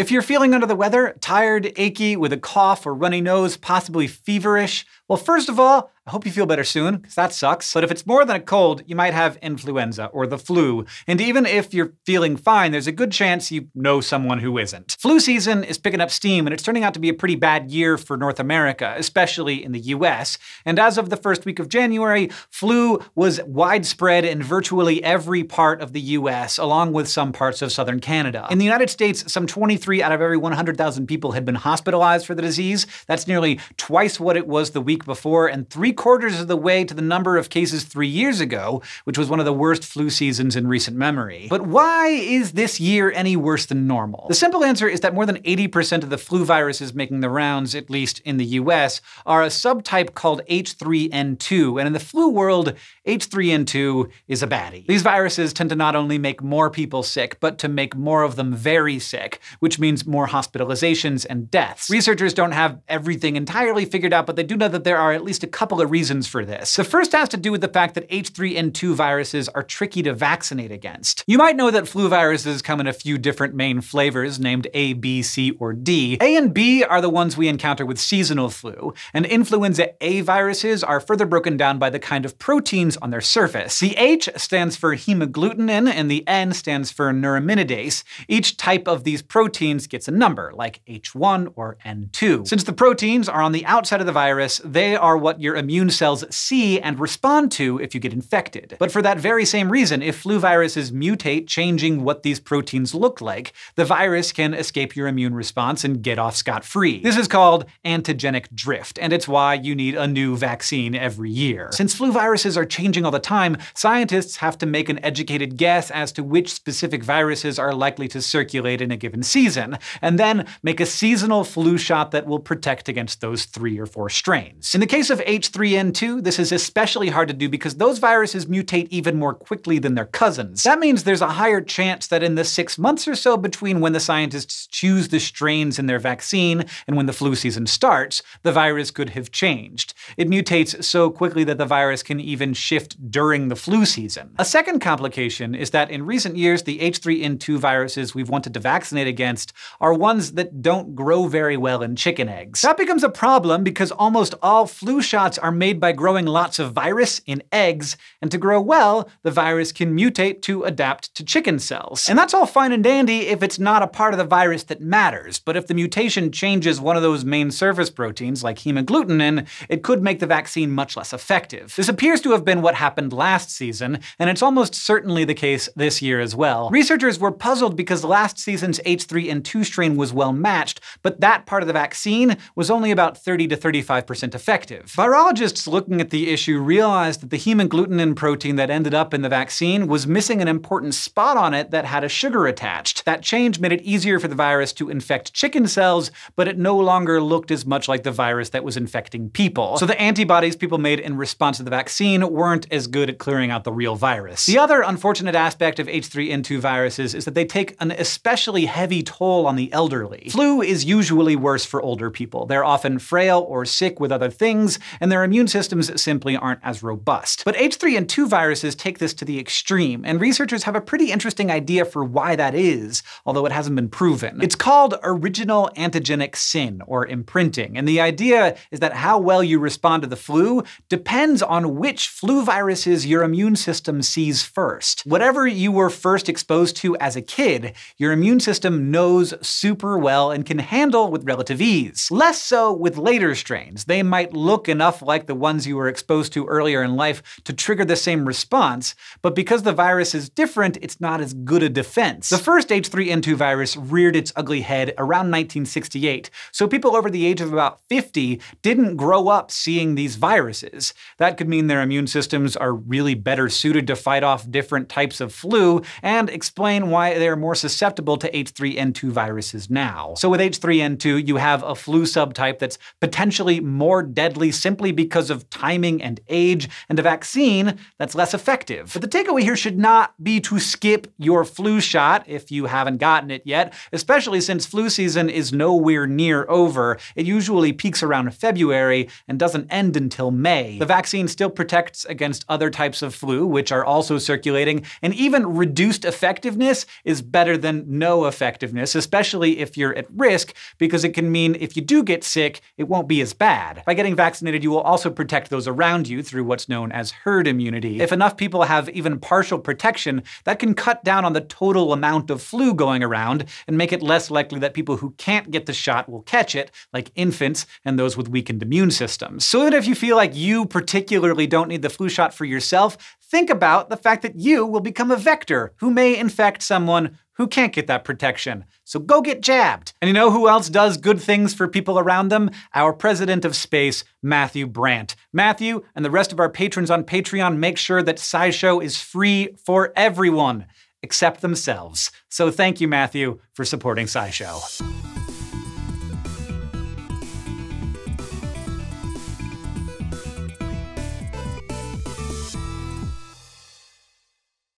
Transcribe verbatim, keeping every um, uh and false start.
If you're feeling under the weather, tired, achy, with a cough or runny nose, possibly feverish, well, first of all, I hope you feel better soon, because that sucks. But if it's more than a cold, you might have influenza or the flu. And even if you're feeling fine, there's a good chance you know someone who isn't. Flu season is picking up steam, and it's turning out to be a pretty bad year for North America, especially in the U S. And as of the first week of January, flu was widespread in virtually every part of the U S, along with some parts of southern Canada. In the United States, some twenty-three out of every one hundred thousand people had been hospitalized for the disease. That's nearly twice what it was the week before, and three quarters of the way to the number of cases three years ago, which was one of the worst flu seasons in recent memory. But why is this year any worse than normal? The simple answer is that more than eighty percent of the flu viruses making the rounds, at least in the U S, are a subtype called H three N two, and in the flu world, H three N two is a baddie. These viruses tend to not only make more people sick, but to make more of them very sick, which means more hospitalizations and deaths. Researchers don't have everything entirely figured out, but they do know that there are at least a couple of reasons for this. The first has to do with the fact that H three N two viruses are tricky to vaccinate against. You might know that flu viruses come in a few different main flavors, named A, B, C, or D. A and B are the ones we encounter with seasonal flu, and influenza A viruses are further broken down by the kind of proteins on their surface. The H stands for hemagglutinin, and the N stands for neuraminidase. Each type of these proteins gets a number, like H one or N two. Since the proteins are on the outside of the virus, they are what your immune cells see and respond to if you get infected. But for that very same reason, if flu viruses mutate, changing what these proteins look like, the virus can escape your immune response and get off scot-free. This is called antigenic drift, and it's why you need a new vaccine every year. Since flu viruses are changing all the time, scientists have to make an educated guess as to which specific viruses are likely to circulate in a given season, and then make a seasonal flu shot that will protect against those three or four strains. In the case of H three N two, this is especially hard to do because those viruses mutate even more quickly than their cousins. That means there's a higher chance that in the six months or so between when the scientists choose the strains in their vaccine and when the flu season starts, the virus could have changed. It mutates so quickly that the virus can even shift during the flu season. A second complication is that in recent years, the H three N two viruses we've wanted to vaccinate against are ones that don't grow very well in chicken eggs. That becomes a problem because almost all flu shots are made by growing lots of virus in eggs, and to grow well, the virus can mutate to adapt to chicken cells. And that's all fine and dandy if it's not a part of the virus that matters, but if the mutation changes one of those main surface proteins, like hemagglutinin, it could make the vaccine much less effective. This appears to have been what happened last season, and it's almost certainly the case this year as well. Researchers were puzzled because last season's H three N two strain was well matched, but that part of the vaccine was only about thirty to thirty-five percent effective. Virologists looking at the issue realized that the hemagglutinin protein that ended up in the vaccine was missing an important spot on it that had a sugar attached. That change made it easier for the virus to infect chicken cells, but it no longer looked as much like the virus that was infecting people. So the antibodies people made in response to the vaccine weren't as good at clearing out the real virus. The other unfortunate aspect of H three N two viruses is that they take an especially heavy toll on the elderly. Flu is usually worse for older people. They're often frail or sick with other things, and their immune systems simply aren't as robust. But H three N two viruses take this to the extreme, and researchers have a pretty interesting idea for why that is, although it hasn't been proven. It's called original antigenic sin, or imprinting, and the idea is that how well you respond to the flu depends on which flu viruses your immune system sees first. Whatever you were first exposed to as a kid, your immune system knows super well and can handle with relative ease. Less so with later strains. They might look enough like the ones you were exposed to earlier in life to trigger the same response, but because the virus is different, it's not as good a defense. The first H three N two virus reared its ugly head around nineteen sixty-eight, so people over the age of about fifty didn't grow up seeing these viruses. That could mean their immune systems are really better suited to fight off different types of flu, and explain why they're more susceptible to H three N two viruses now. So with H three N two, you have a flu subtype that's potentially more deadly simply because of timing and age, and a vaccine that's less effective. But the takeaway here should not be to skip your flu shot if you haven't gotten it yet, especially since flu season is nowhere near over. It usually peaks around February and doesn't end until May. The vaccine still protects against other types of flu, which are also circulating, and even reduced effectiveness is better than no effectiveness, especially if you're at risk, because it can mean if you do get sick, it won't be as bad. By getting vaccinated, you will also protect those around you through what's known as herd immunity. If enough people have even partial protection, that can cut down on the total amount of flu going around and make it less likely that people who can't get the shot will catch it, like infants and those with weakened immune systems. So even if you feel like you particularly don't need the flu shot for yourself, think about the fact that you will become a vector who may infect someone who can't get that protection. So go get jabbed. And you know who else does good things for people around them? Our president of space, Matthew Brandt. Matthew and the rest of our patrons on Patreon make sure that SciShow is free for everyone, except themselves. So thank you, Matthew, for supporting SciShow.